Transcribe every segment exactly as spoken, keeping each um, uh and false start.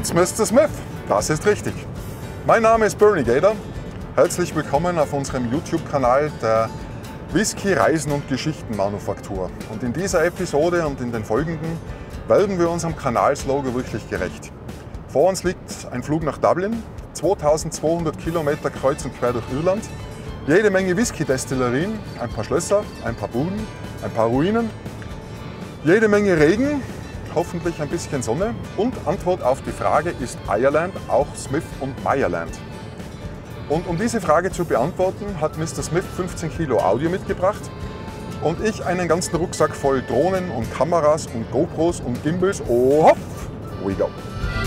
It's Mister Smith, das ist richtig. Mein Name ist Bernie Gator. Herzlich willkommen auf unserem YouTube-Kanal der Whisky, Reisen und Geschichten-Manufaktur. Und in dieser Episode und in den folgenden werden wir unserem Kanalslogan wirklich gerecht. Vor uns liegt ein Flug nach Dublin, zweitausendzweihundert Kilometer kreuz und quer durch Irland, jede Menge Whisky-Destillerien, ein paar Schlösser, ein paar Buden, ein paar Ruinen, jede Menge Regen, hoffentlich ein bisschen Sonne und Antwort auf die Frage, ist Ireland auch Smith und Meyerland? Und um diese Frage zu beantworten, hat Mister Smith fünfzehn Kilo Audio mitgebracht und ich einen ganzen Rucksack voll Drohnen und Kameras und GoPros und Gimbals. Oh, hopp, we go!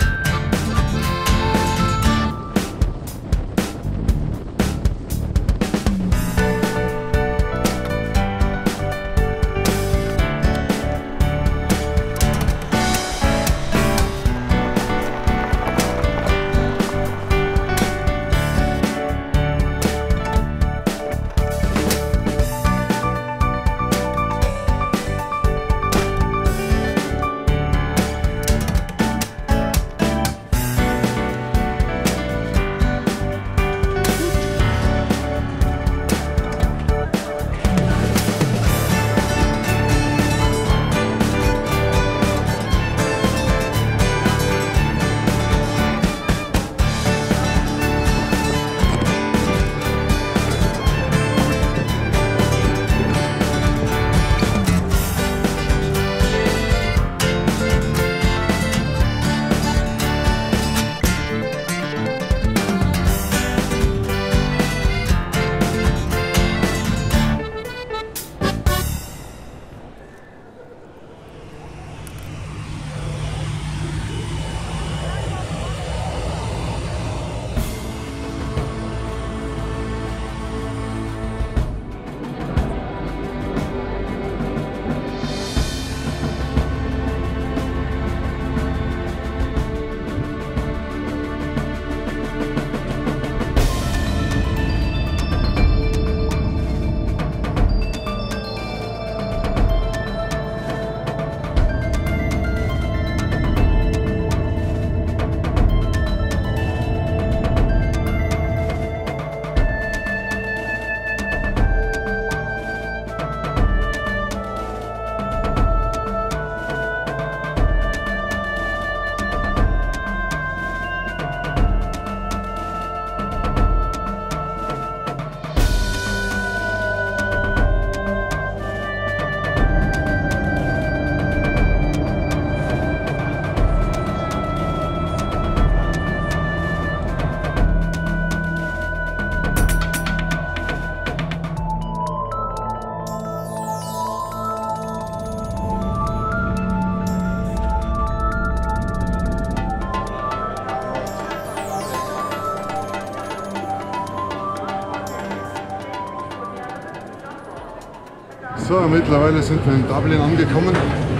So, mittlerweile sind wir in Dublin angekommen.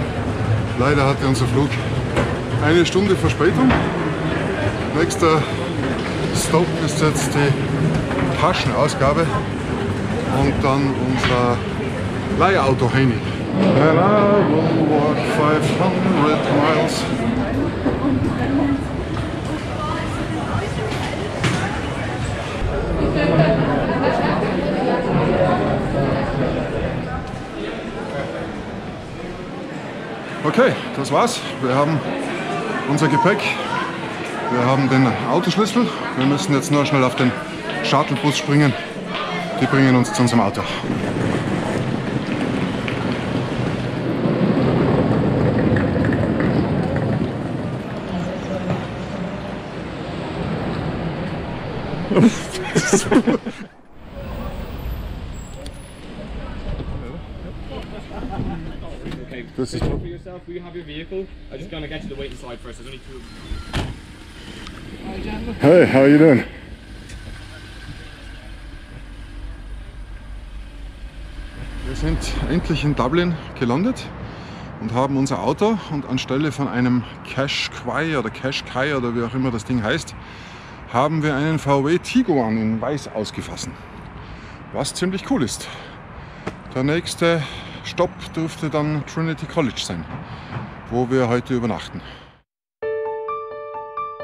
Leider hatte unser Flug eine Stunde Verspätung. Nächster Stop ist jetzt die Taschenausgabe und dann unser Leihauto Heni. And I will walk five hundred miles. Okay, das war's. Wir haben unser Gepäck, wir haben den Autoschlüssel. Wir müssen jetzt nur schnell auf den Shuttlebus springen. Die bringen uns zu unserem Auto. This is for yourself. We have your vehicle. I'm just gonna get to the waiting side first. There's only two. Hey, how are you doing? Wir sind endlich in Dublin gelandet und haben unser Auto und anstelle von einem Qashqai oder Qashqai oder wie auch immer das Ding heißt, haben wir einen V W Tiguan in Weiß ausgefasst. Was ziemlich cool ist. Der nächste Stopp dürfte dann Trinity College sein, wo wir heute übernachten.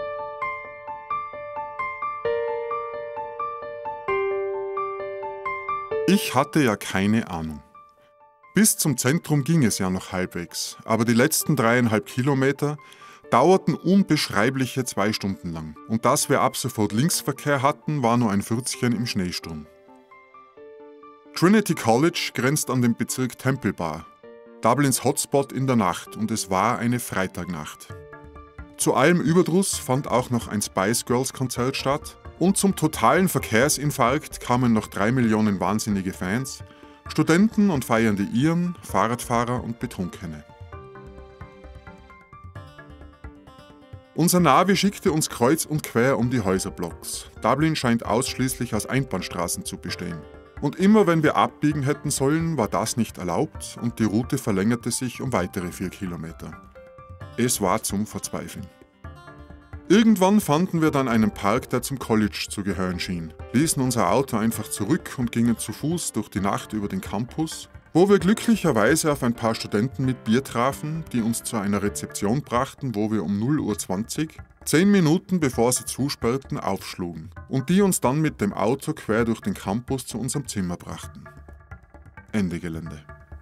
Ich hatte ja keine Ahnung. Bis zum Zentrum ging es ja noch halbwegs, aber die letzten dreieinhalb Kilometer dauerten unbeschreibliche zwei Stunden lang. Und dass wir ab sofort Linksverkehr hatten, war nur ein Fürzchen im Schneesturm. Trinity College grenzt an den Bezirk Temple Bar, Dublins Hotspot in der Nacht, und es war eine Freitagnacht. Zu allem Überdruss fand auch noch ein Spice Girls Konzert statt und zum totalen Verkehrsinfarkt kamen noch drei Millionen wahnsinnige Fans, Studenten und feiernde Iren, Fahrradfahrer und Betrunkene. Unser Navi schickte uns kreuz und quer um die Häuserblocks. Dublin scheint ausschließlich aus Einbahnstraßen zu bestehen. Und immer wenn wir abbiegen hätten sollen, war das nicht erlaubt und die Route verlängerte sich um weitere vier Kilometer. Es war zum Verzweifeln. Irgendwann fanden wir dann einen Park, der zum College zu gehören schien, ließen unser Auto einfach zurück und gingen zu Fuß durch die Nacht über den Campus, wo wir glücklicherweise auf ein paar Studenten mit Bier trafen, die uns zu einer Rezeption brachten, wo wir um null Uhr zwanzig, zehn Minuten bevor sie zusperrten, aufschlugen und die uns dann mit dem Auto quer durch den Campus zu unserem Zimmer brachten. Ende Gelände.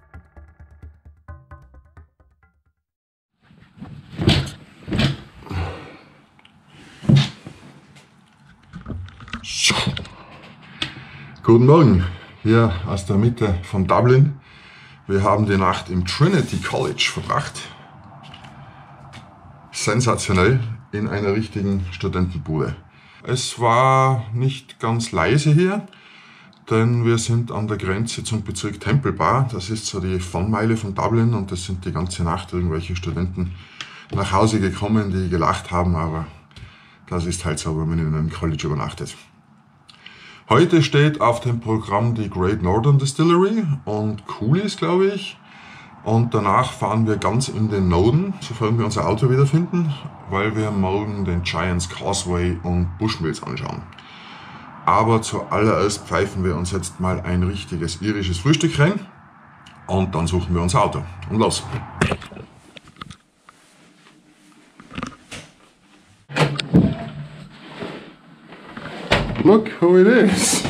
Guten Morgen, hier aus der Mitte von Dublin. Wir haben die Nacht im Trinity College verbracht. Sensationell, in einer richtigen Studentenbude. Es war nicht ganz leise hier, denn wir sind an der Grenze zum Bezirk Temple Bar. Das ist so die Fun-Meile von Dublin und es sind die ganze Nacht irgendwelche Studenten nach Hause gekommen, die gelacht haben, aber das ist halt so, wenn man in einem College übernachtet. Heute steht auf dem Programm die Great Northern Distillery und Coolies, glaube ich. Und danach fahren wir ganz in den Norden, sofern wir unser Auto wiederfinden, weil wir morgen den Giant's Causeway und Bushmills anschauen. Aber zuallererst pfeifen wir uns jetzt mal ein richtiges irisches Frühstück rein und dann suchen wir unser Auto. Und los! Look who it is!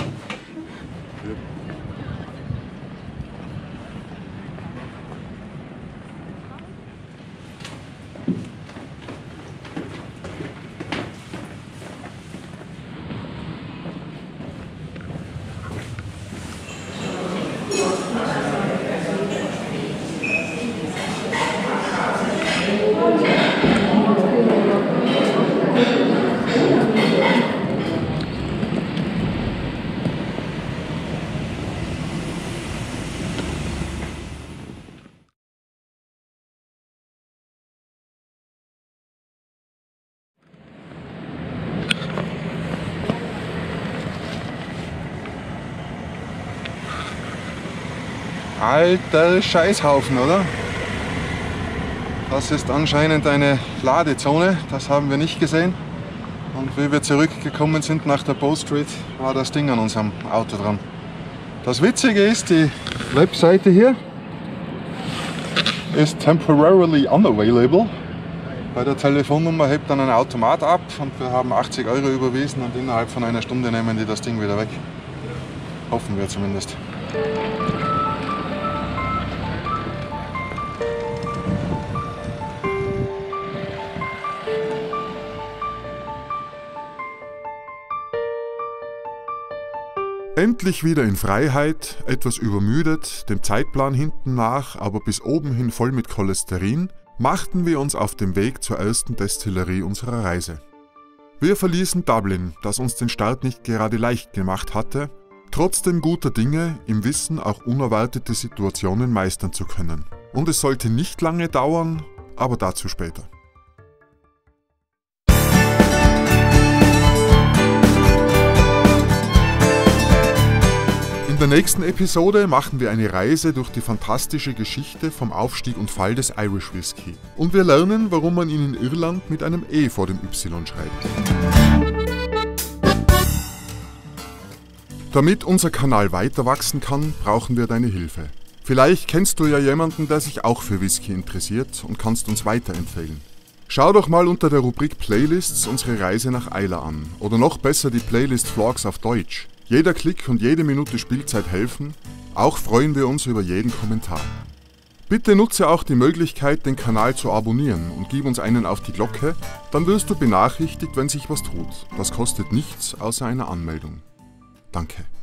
Alter Scheißhaufen, oder? Das ist anscheinend eine Ladezone, das haben wir nicht gesehen. Und wie wir zurückgekommen sind nach der Bow Street, war das Ding an unserem Auto dran. Das Witzige ist, die Webseite hier ist temporarily unavailable. Bei der Telefonnummer hebt dann ein Automat ab und wir haben achtzig Euro überwiesen und innerhalb von einer Stunde nehmen die das Ding wieder weg. Hoffen wir zumindest. Endlich wieder in Freiheit, etwas übermüdet, dem Zeitplan hinten nach, aber bis oben hin voll mit Cholesterin, machten wir uns auf den Weg zur ersten Destillerie unserer Reise. Wir verließen Dublin, das uns den Start nicht gerade leicht gemacht hatte, trotzdem guter Dinge, im Wissen auch unerwartete Situationen meistern zu können. Und es sollte nicht lange dauern, aber dazu später. In der nächsten Episode machen wir eine Reise durch die fantastische Geschichte vom Aufstieg und Fall des Irish Whisky. Und wir lernen, warum man ihn in Irland mit einem E vor dem Y schreibt. Damit unser Kanal weiter wachsen kann, brauchen wir deine Hilfe. Vielleicht kennst du ja jemanden, der sich auch für Whisky interessiert und kannst uns weiterempfehlen. Schau doch mal unter der Rubrik Playlists unsere Reise nach Islay an oder noch besser die Playlist Vlogs auf Deutsch. Jeder Klick und jede Minute Spielzeit helfen, auch freuen wir uns über jeden Kommentar. Bitte nutze auch die Möglichkeit, den Kanal zu abonnieren und gib uns einen auf die Glocke, dann wirst du benachrichtigt, wenn sich was tut. Das kostet nichts außer einer Anmeldung. Danke.